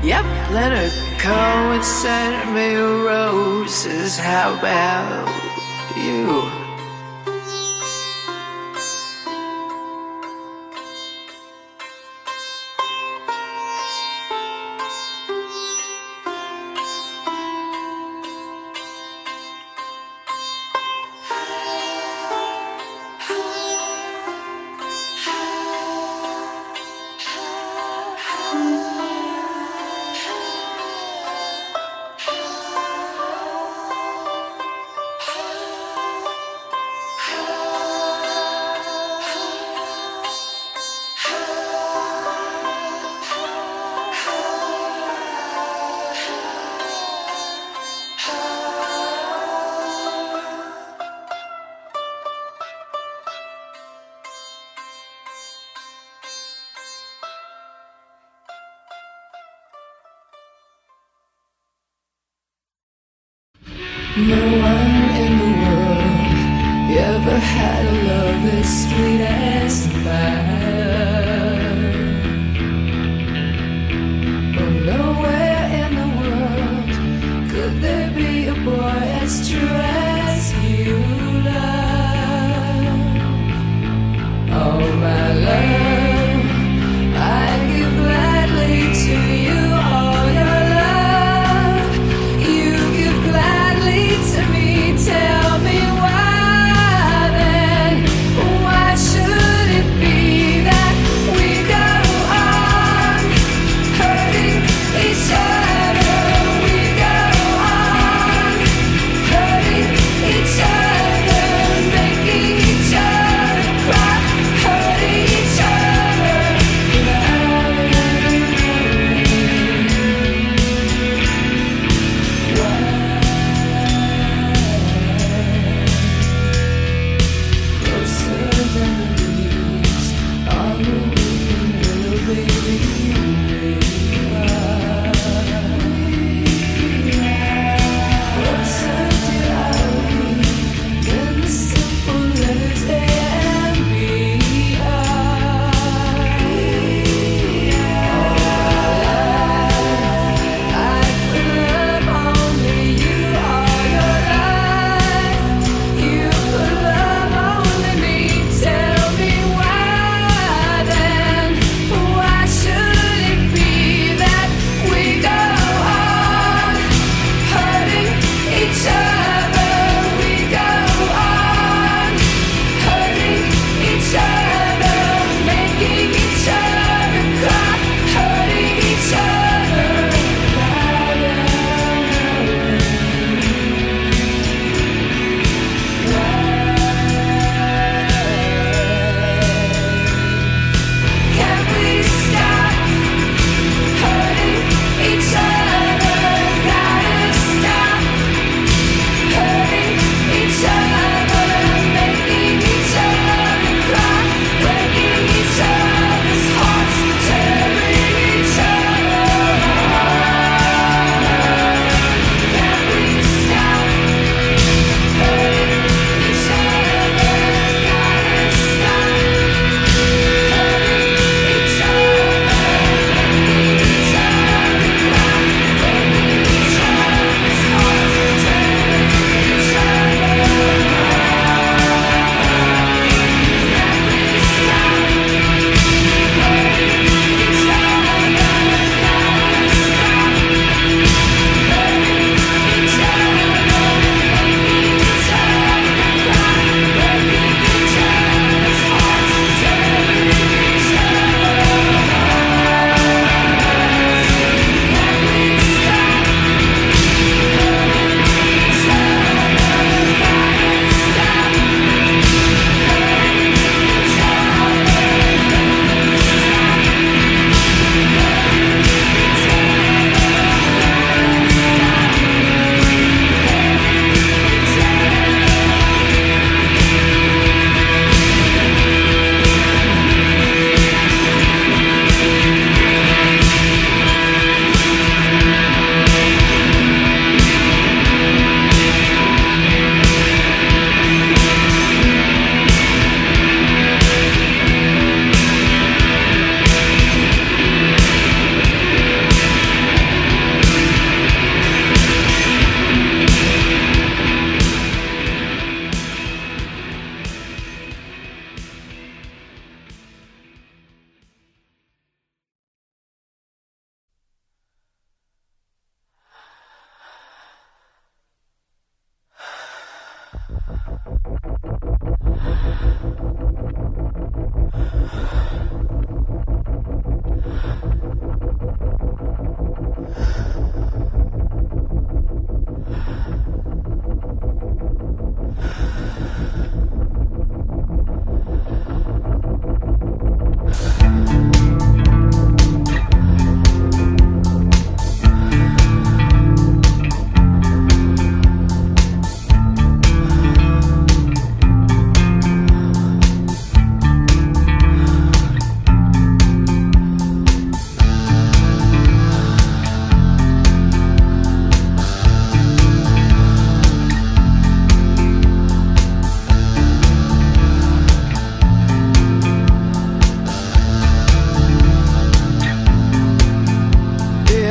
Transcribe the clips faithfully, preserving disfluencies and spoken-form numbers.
Yep, Leonard Cohen sent me roses. How about you? No one in the world ever had a love as sweet as mine. Oh, nowhere in the world could there be a boy as true as you love. Oh, my love, I give gladly to you all your love. You give gladly to me. Tell me why then, why should it be that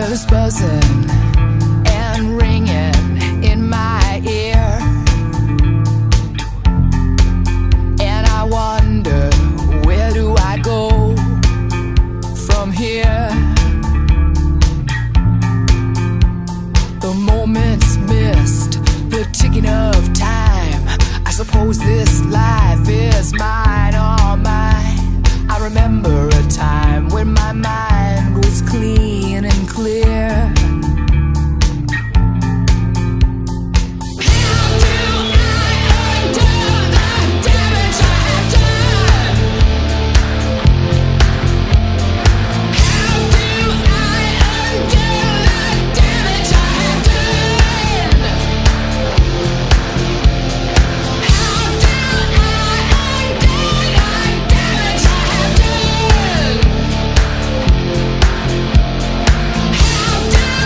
was buzzing and ringing in my ear, and I wonder, where do I go from here? The moments missed, the ticking of time. I suppose this life is mine, all mine. I remember a time when my mind was clean and clear. How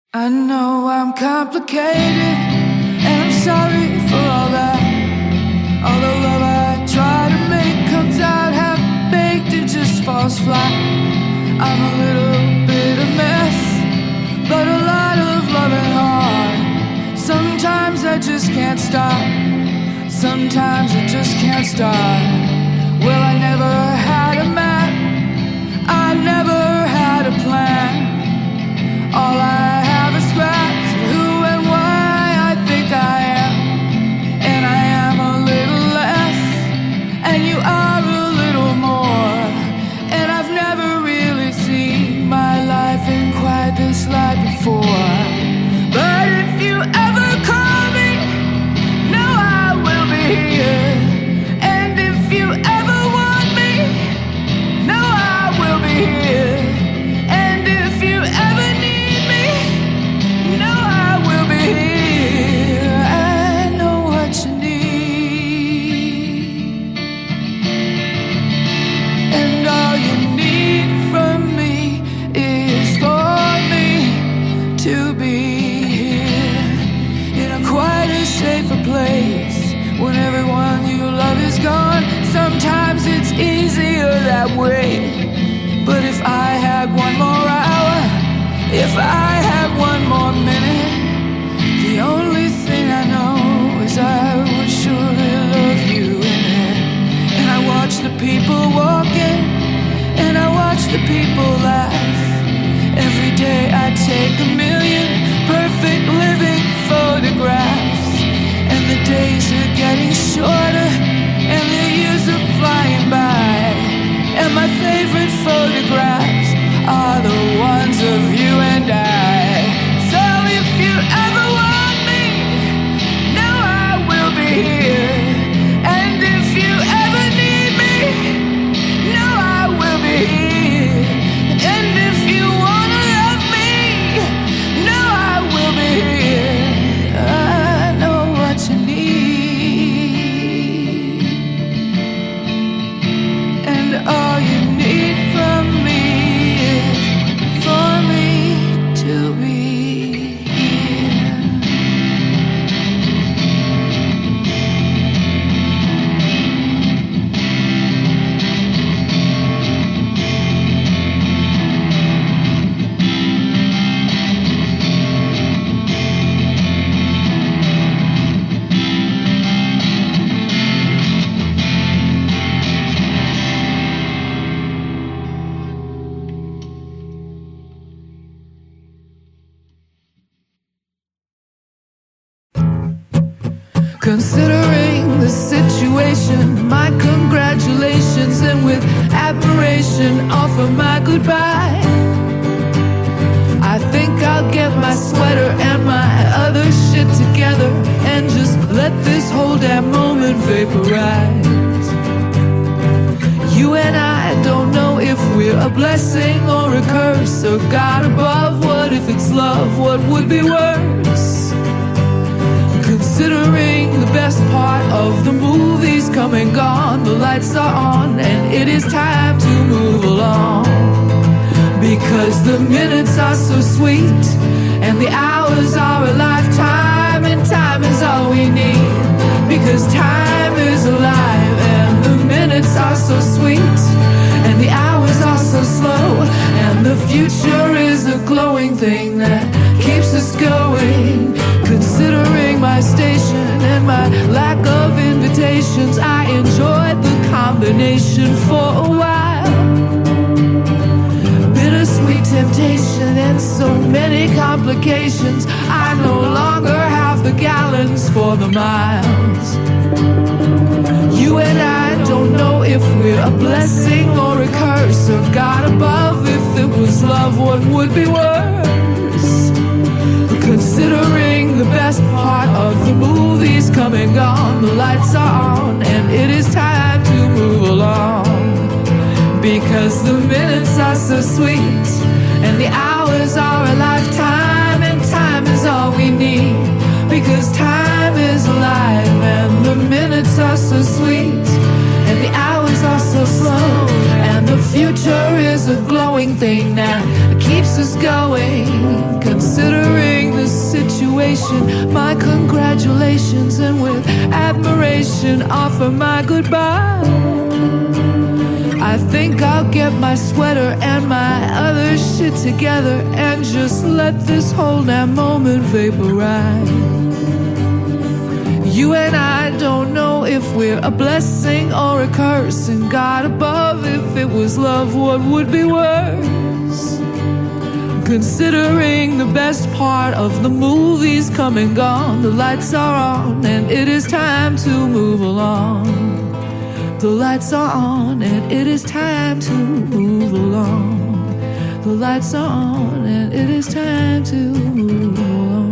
I know I'm complicated, and I'm sorry for all that. All the love I try to make comes out half-baked, it just falls flat. I'm a little bit of mess, but a lot of loving heart. Sometimes I just can't stop, sometimes I just can't start. Well, I never had a map, I never had a plan. All I have is scraps of who and why I think I am. And I am a little less, and you are a little more. And I've never really seen my life in quite this light before. But if you ever call me, know I will be here. And if you ever want me, know I will be here. And if you ever need me, know I will be here. I know what you need, and all you need from me is for me to be here in a quite a safer place. When everyone you love is gone, sometimes it's easier that way. But if I had one more hour, if I had one more minute, the only thing I know is I would surely love you in it. And I watch the people walking, and I watch the people laugh. Every day I take a million perfect living photographs. And the days are getting shorter, and the years are flying by. And my favorite photographs are the ones of you and I. So if you ever want me, know I will be here. And if you ever need me, know I will be here. And if you wanna love me, know I will be here. I know what you need, and all you need from me is for me to be here. Considering the situation, my congratulations, and with admiration offer my goodbye. I think I'll get my sweater and my other shit together and just let this whole damn moment vaporize. You and I don't know if we're a blessing or a curse, or God above. What if it's love? What would be worse? Considering the best part of the movie's come and gone, the lights are on and it is time to move along. Because the minutes are so sweet, and the hours are a lifetime, and time is all we need. Because time is alive, and the minutes are so sweet, and the hours are so slow, and the future is a glowing thing that keeps us going. Considering my station and my lack of invitations, I enjoyed the combination for a while. Bittersweet temptation and so many complications. I no longer have the gallons for the miles. You and I don't know if we're a blessing or a curse, or God above. If it was love, what would be worse? Considering the best part of the movie's come and gone, the lights are on and it is time to move along. Because the minutes are so sweet, and the hours are a lifetime, and time is all we need. Because time is alive, and the minutes are so sweet, and the hours are so slow, and the future is a glowing thing that keeps us going. Considering situation, my congratulations, and with admiration offer my goodbye. I think I'll get my sweater and my other shit together and just let this whole damn moment vaporize. You and I don't know if we're a blessing or a curse, and God above, if it was love, what would be worse? Considering the best part of the movie's come and gone, the lights are on and it is time to move along. The lights are on and it is time to move along. The lights are on and it is time to move along.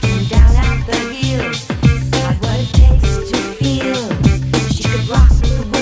Rock the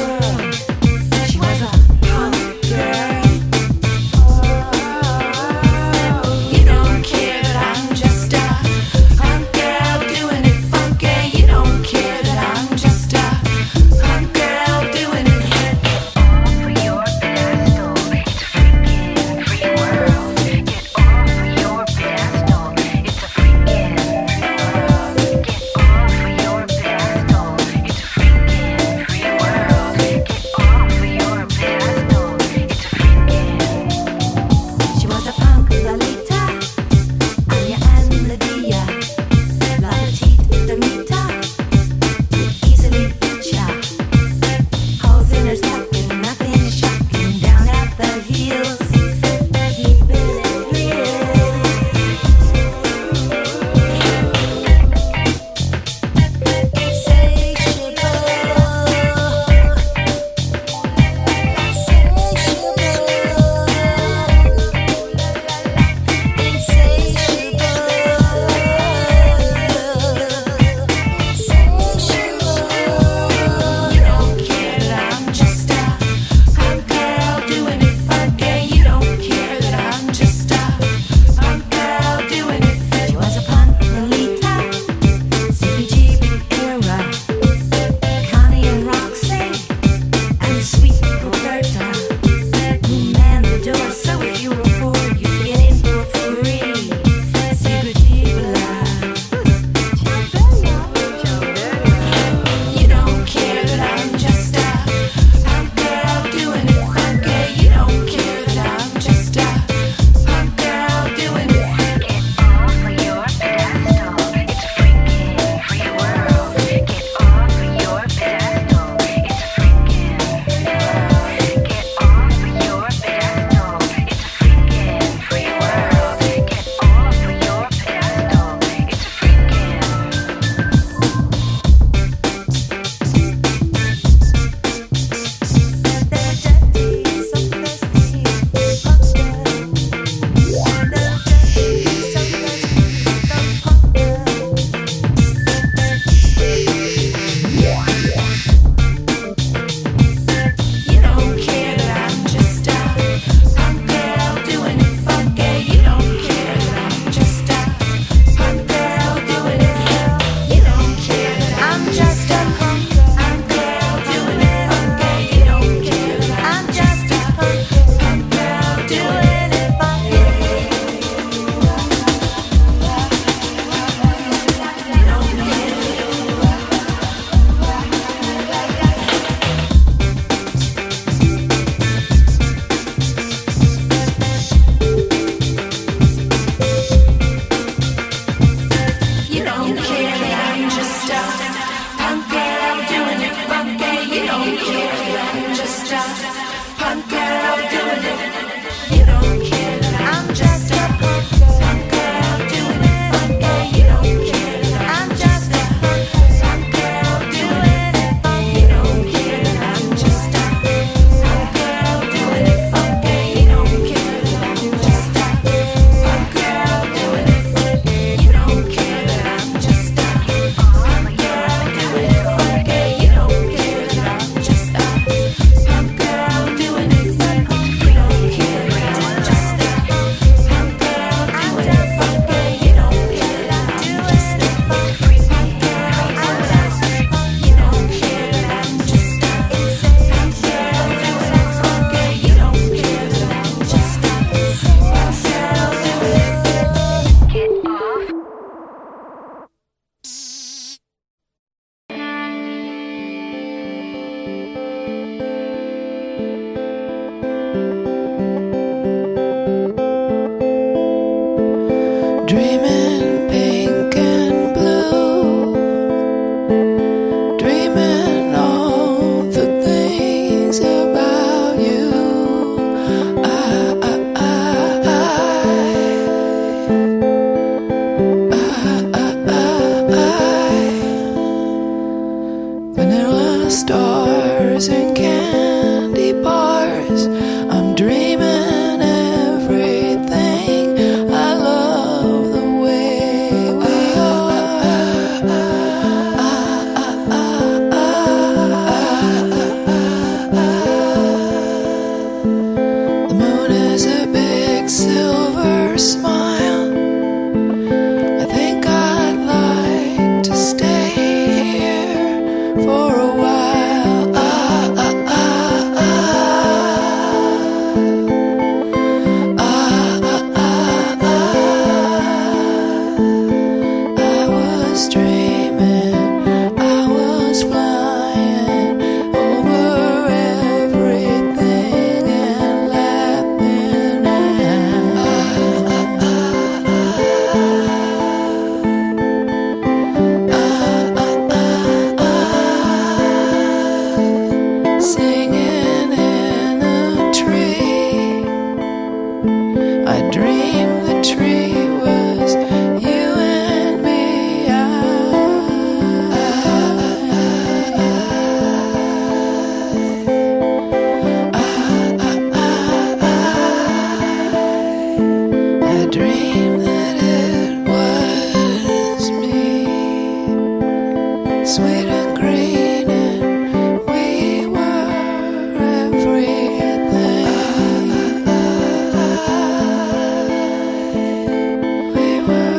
sweet and green, and we were everything. We were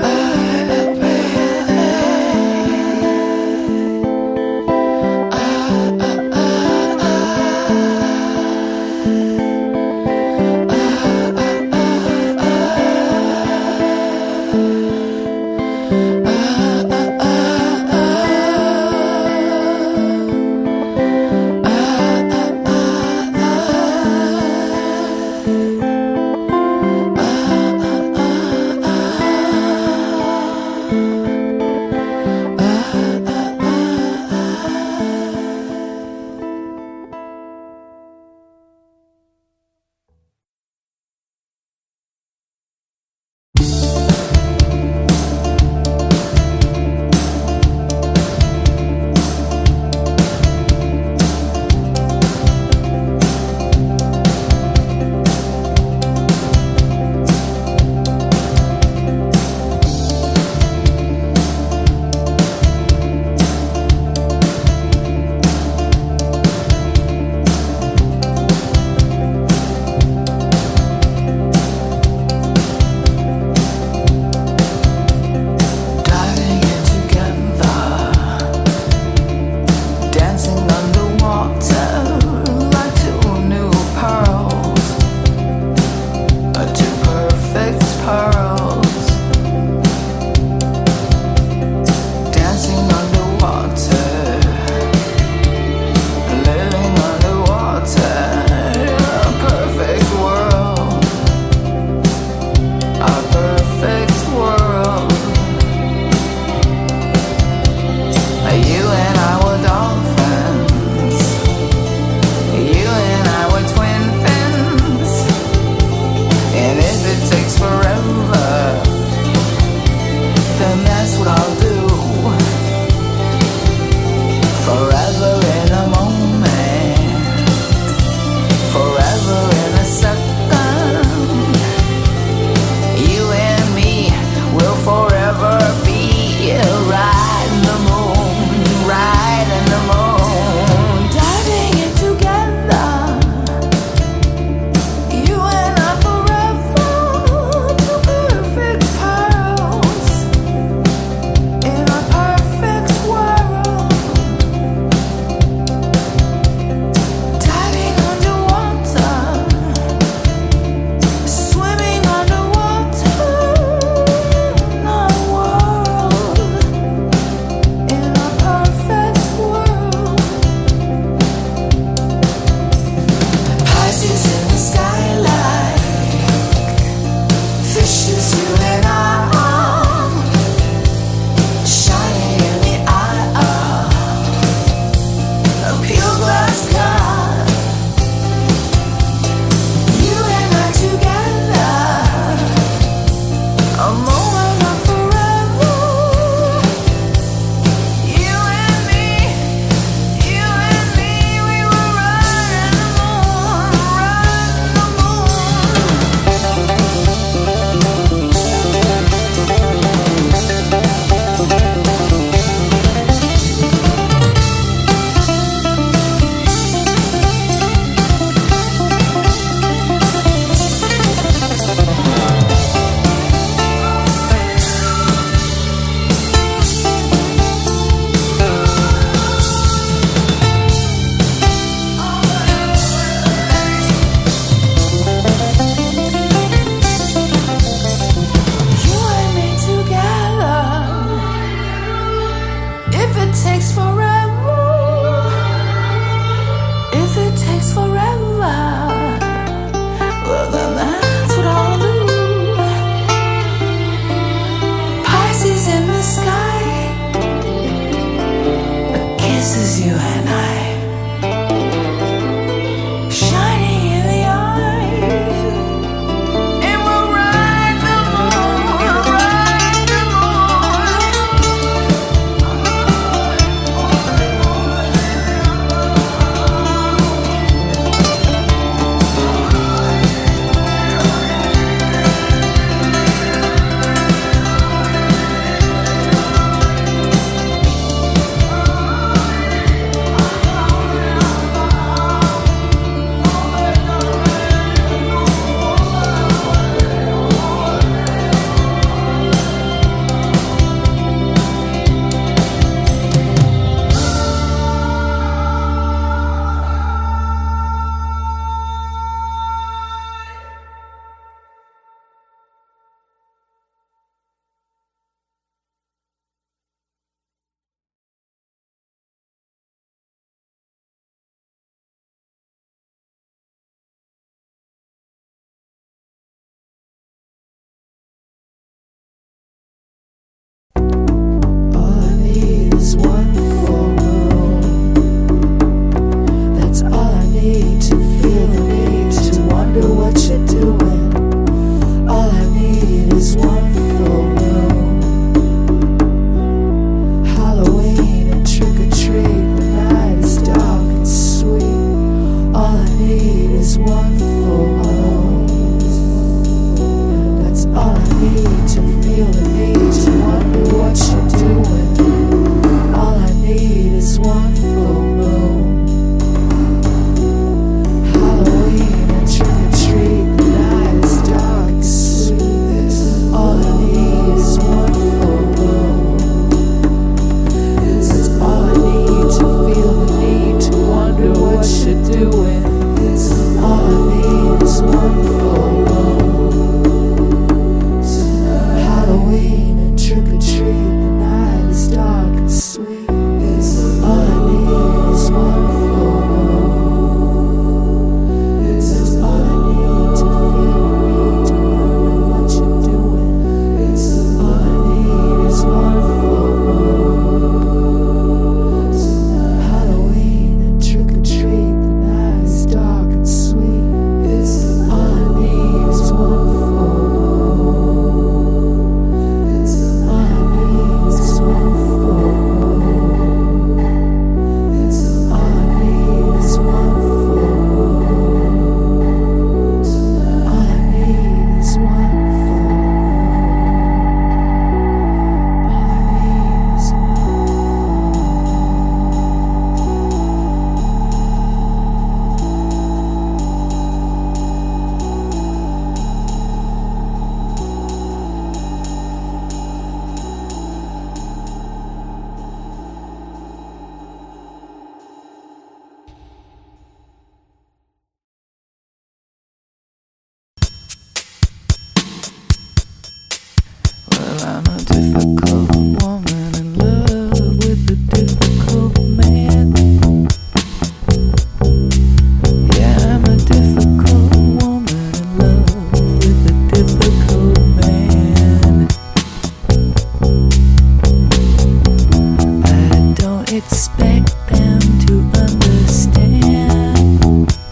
expect them to understand,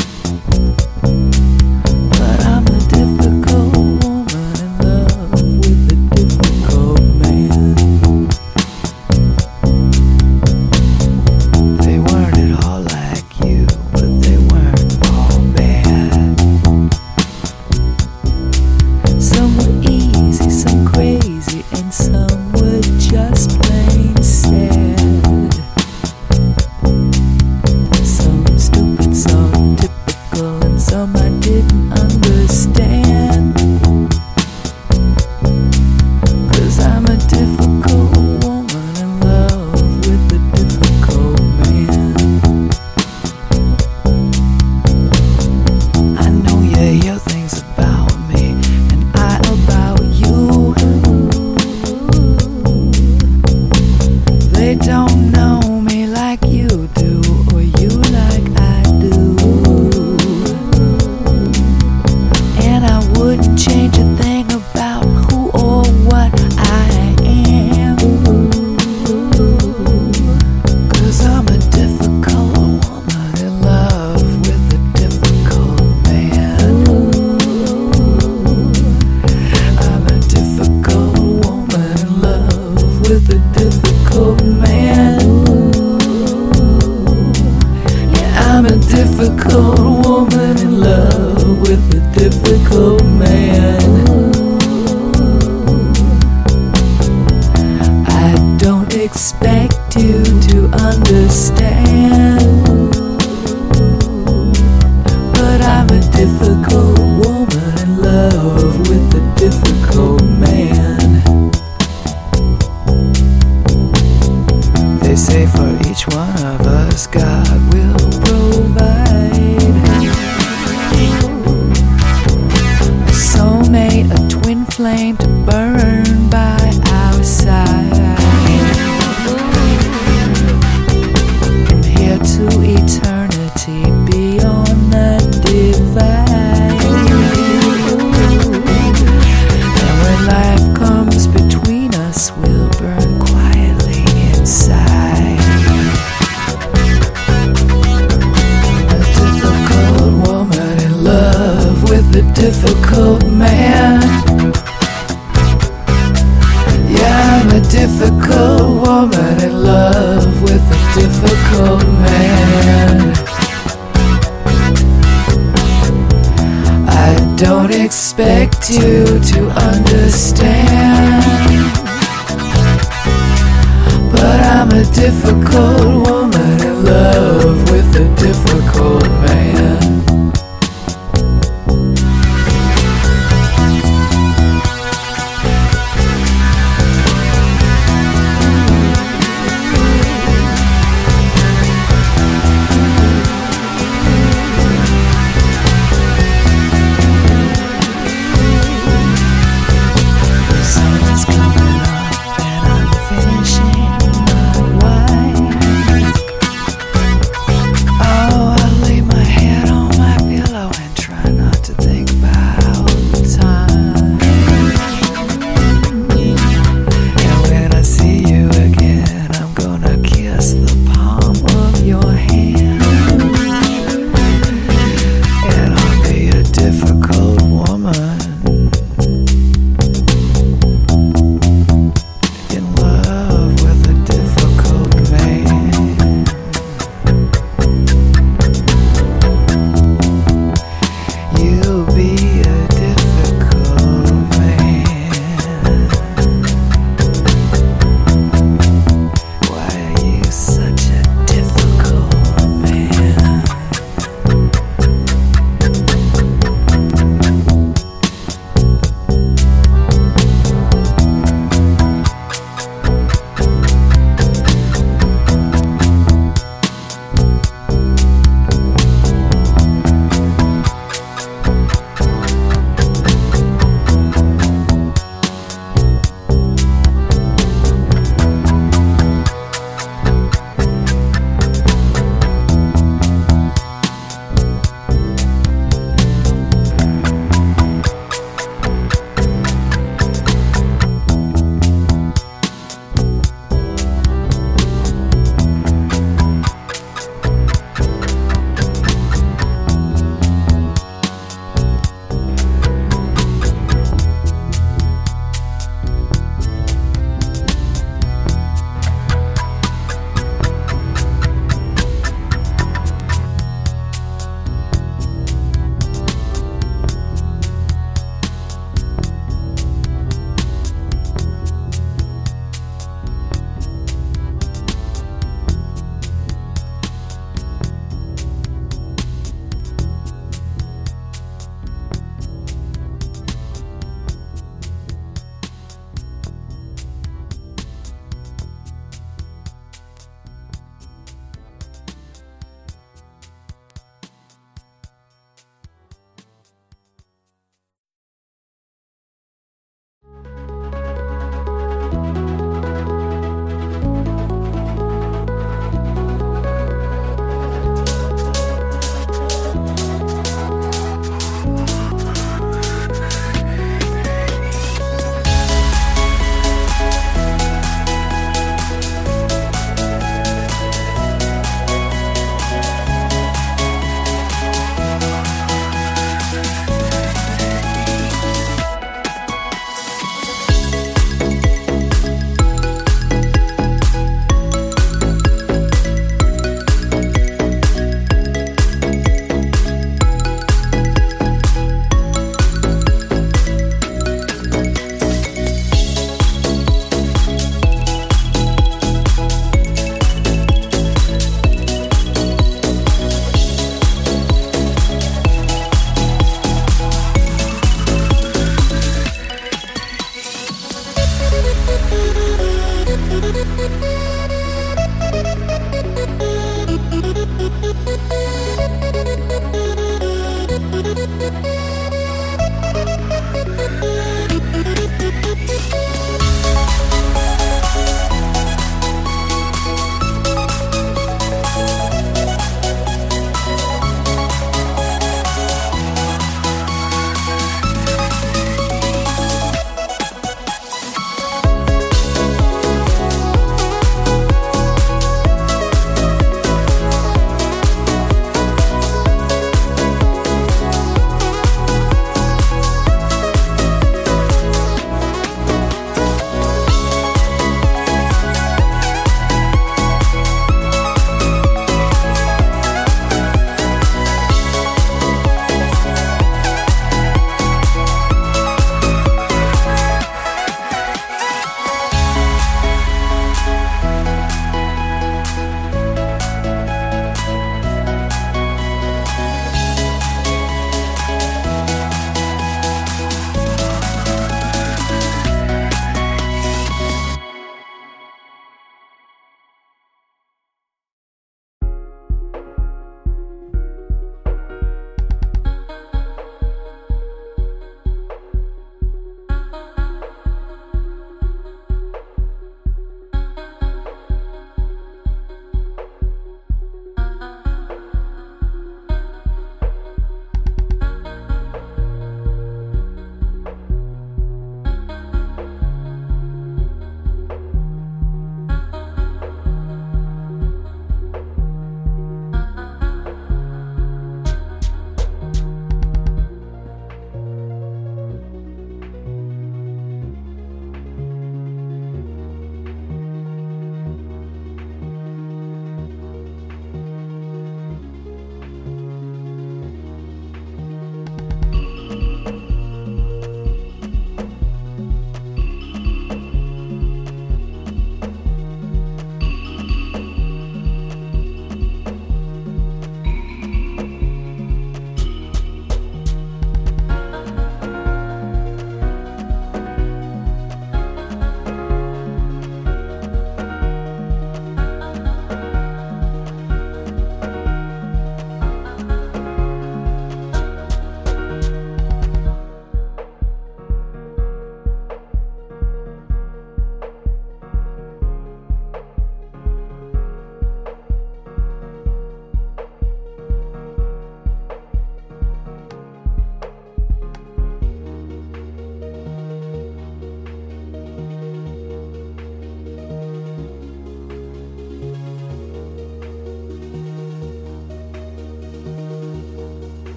but I'm a difficult woman in love with a difficult man. They weren't at all like you, but they weren't all bad. Some were easy, some crazy, and some were just plain sad. Some stupid, some typical, and some I didn't understand. 'Cause I'm a difficult woman in love with a difficult man. I know you hear things about me and I about you. They don't know me like you do, or you like I do. And I wouldn't change a thing about who or what I am. 'Cause I'm a difficult woman in love with a difficult man. I'm a difficult woman in love with a difficult man. Yeah, I'm a difficult woman in love with a difficult man. I don't expect you to understand, but I'm a difficult woman in love with a difficult man. They say for each one of us God will provide a soulmate, a twin flame to burn by our side. From here to eternity, beyond the divide. And when life comes between us, we'll burn quietly inside. A difficult woman in love with a difficult man. Yeah, I'm a difficult woman in love with a difficult man. I don't expect you to understand, but I'm a difficult woman in love